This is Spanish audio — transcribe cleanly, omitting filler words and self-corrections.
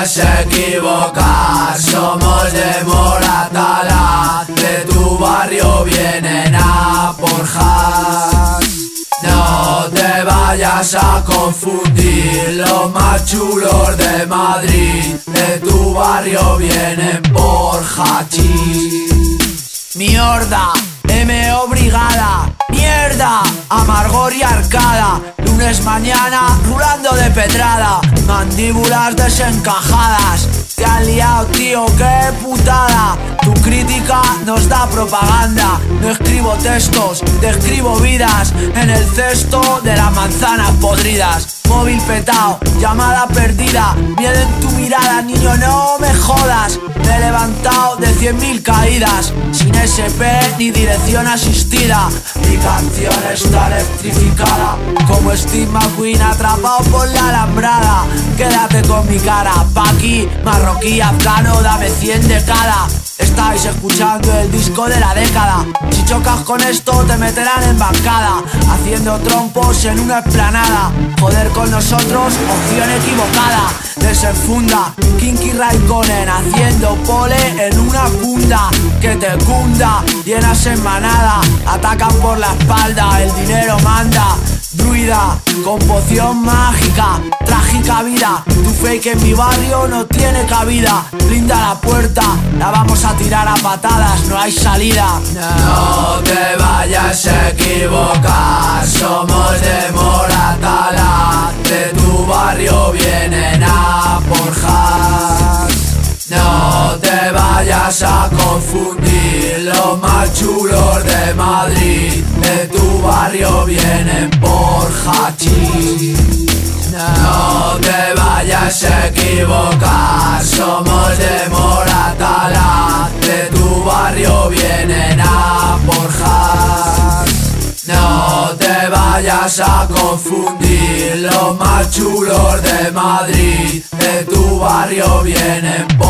vayas a equivocar. Somos de Moratalá, de tu barrio vienen a por hash. No te vayas a confundir, los más chulos de Madrid, de tu barrio vienen por hachís. Mierda, M.O. Brigada, mierda, Amargor y Arcada, lunes mañana rulando de pedrada, mandíbulas desencajadas. Te has liado, tío, qué putada. Tu crítica nos da propaganda. No escribo textos, describo vidas en el cesto de las manzanas podridas. Móvil petao, llamada perdida, miedo en tu mirada, niño, no me jodas. Me he levantado de 100.000 caídas, sin SP ni dirección asistida. Mi canción está electrificada, como Steve McQueen atrapado por la alambrada. Quédate con mi cara, paqui, marroquí, afgano, dame 100 de cada. Estáis escuchando el disco de la década. Si chocas con esto te meterán en bancada, haciendo trompos en una explanada. Joder con nosotros, opción equivocada. Desenfunda, Kinky Raikkonen haciendo pole en una funda. Que te cunda, llenas en manada, atacan por la espalda, el dinero manda. Druida, con poción mágica, trágica vida. Tu fake en mi barrio no tiene cabida. Blinda la puerta, la vamos a tirar a patadas, no hay salida. No te vayas a equivocar, somos de Moratalá, de tu barrio vienen a por hash. No te vayas a confundir, los más chulos de Madrid, de tu barrio vienen por hachís. No te vayas a equivocar, somos de Moratalá, de tu barrio vienen a por hash. No te vayas a confundir, los más chulos de Madrid, de tu barrio vienen